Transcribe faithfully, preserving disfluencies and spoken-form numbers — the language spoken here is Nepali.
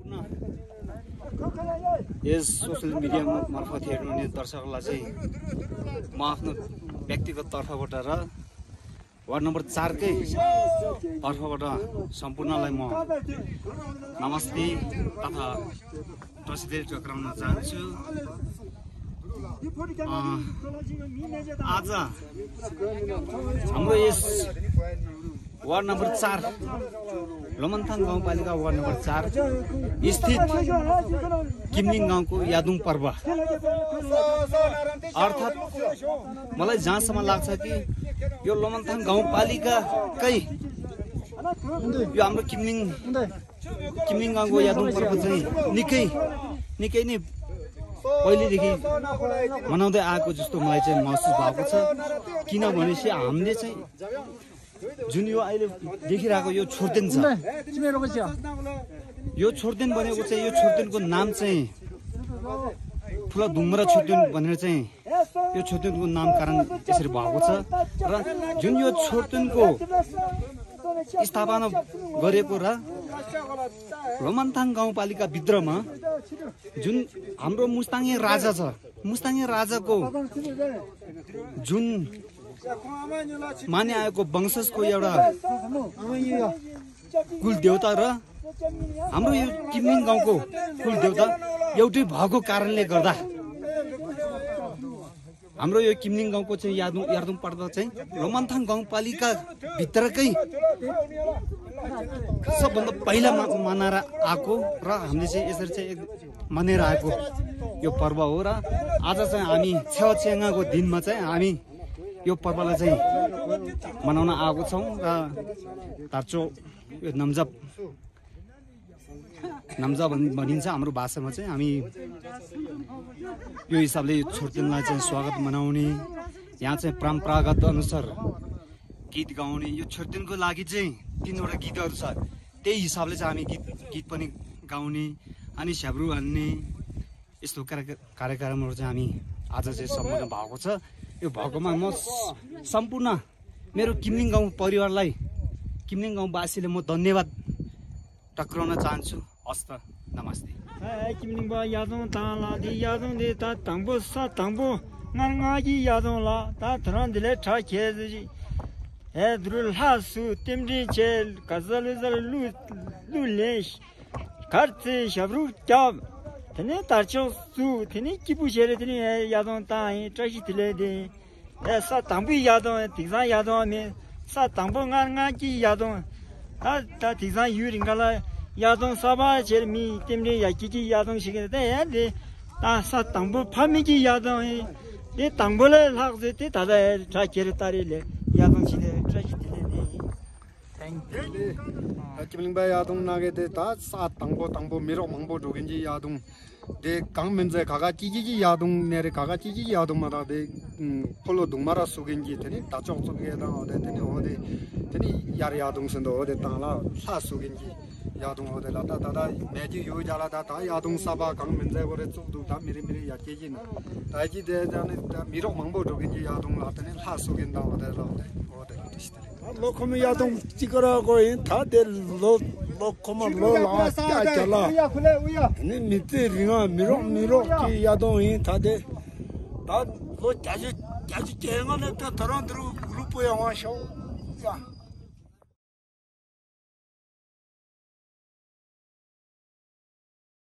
यस सोशल मिडिया मार्फत हेर्नुहुने दर्शकहरूलाई चाहिँ म आफ्नो व्यक्तिगत तर्फबाट र वार्ड नम्बर चारकै तर्फबाट सम्पूर्णलाई म नमस्ते तथा प्रसिद्धि टक्राउन चाहन्छु। आज हाम्रो यस वार्ड नम्बर चार लोमन्थाङ गाउँपालिका वार्ड नम्बर चार स्थित किमलिङ गाउँको यादुङ पर्व अर्थात् मलाई जहाँसम्म लाग्छ कि यो लोमन्थाङ गाउँपालिकाकै यो हाम्रो किमलिङ किमलिङ गाउँको यादुङ पर्व चाहिँ निकै निकै नै पहिलेदेखि मनाउँदै आएको जस्तो मलाई चाहिँ महसुस भएको छ। किनभनेपछि हामीले चाहिँ जुन यो अहिले देखिरहेको यो छोर्तेन छ, यो छोर्तेन भनेको चाहिँ यो छोर्तेनको नाम चाहिँ ठुला धुम्रा छोर्तेन भनेर चाहिँ यो छोर्तेनको नामकरण यसरी भएको छ। र जुन यो छोर्तेनको स्थापना गरेको र लोमन्थाङ गाउँपालिका भित्रमा जुन हाम्रो मुस्ताङे राजा छ, मुस्ताङे राजाको जुन माने आएको वंशजको एउटा कुल देवता र हाम्रो यो किमलिङ गाउँको कुल देवता एउटै भएको कारणले गर्दा हाम्रो यो किमलिङ गाउँको चाहिँ यादुङ यादुङ पर्व चाहिँ लोमन्थाङ गाउँपालिका भित्रकै सबभन्दा पहिला मनाएर आएको र हामीले चाहिँ यसरी चाहिँ मनाएर आएको यो पर्व हो। र आज चाहिँ हामी छेवाछेङ्गाको दिनमा चाहिँ हामी यो पर्वलाई चाहिँ मनाउन आएको छौँ। र तार्चो यो नम्जा नम्जा भनिन्छ हाम्रो भाषामा चाहिँ हामी यो हिसाबले छोर्तेनलाई चाहिँ स्वागत मनाउने, यहाँ चाहिँ परम्परागत अनुसार गीत गाउने, यो छोर्तेनको लागि चाहिँ तिनवटा गीतहरू छ, त्यही हिसाबले चाहिँ हामी गीत गीत पनि गाउने अनि स्याब्रु हान्ने यस्तो कार्यक्रमहरू चाहिँ हामी आज चाहिँ सम्पन्न भएको छ। यो भएकोमा म सम्पूर्ण मेरो किमलिङ गाउँ परिवारलाई, किमलिङ गाउँवासीले म धन्यवाद टक्राउन चाहन्छु। हस्त नमस्ते। किमलिङ बा यादों ताला दी यादों दे ता तंबो सा तंबो नरंगाजी यादों ला ता थरन दिले ठा खेजी ए द्रुल हासु तिमरी चेल कजल जल लु लुलेश खर्चे शब्रु टाब तने तारचो सु तने किपु शेरे तने यादों ताई ट्रशी दिले दे ए सा तंबी यादों तिजा यादों में सा तंबो नरंगाजी यादों ता ता तिजा युरिंगला यादों सभा चेरमी तिमरे याकीकी यादों शिकते हैं दे तासा तंबो फामीकी यादों है दे तंबोले लाग देते तादा ट्राकेर तारी ले यादों शिदे ट्राकेर ले थैंक यू। किमलिङ बा यादों नागे दे ता सा तंबो तंबो मेरो मंगबो दोगिंजी यादों दे कांग मेंजे कागा चीजी यादों नेरे कागा चीजी यादों मारा दे फोलो दुमारा सुगिंजी थेनी ताचो सुगे दा ओदे थेनी ओदे थेनी यार यादों संदो ओदे ताला सा सुगिंजी यादों होते लाता दादा मैजी यो जाला दाता यादों सभा कांग मिंजे बोरे चुप दुता मेरे मेरे याके जी ना ताजी दे जाने मिरो मंगबो दोगे जी यादों लाते ने ला सुगिंदा होते लाते होते इस्ते लोकम यादों चिकरा को इन था दे लो लोकम लो ला क्या चला ने मिते रिंगा मिरो मिरो की यादों इन था दे ता लो जाजी जाजी केंगा ने तो तरह तरह ग्रुप या वहाँ शो